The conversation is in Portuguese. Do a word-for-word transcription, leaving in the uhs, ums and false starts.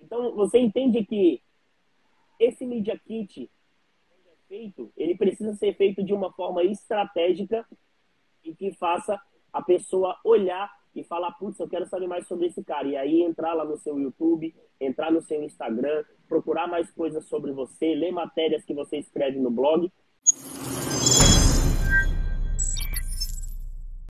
Então, você entende que esse Media Kit feito, ele precisa ser feito de uma forma estratégica e que faça a pessoa olhar e falar, putz, eu quero saber mais sobre esse cara. E aí entrar lá no seu YouTube, entrar no seu Instagram, procurar mais coisas sobre você, ler matérias que você escreve no blog.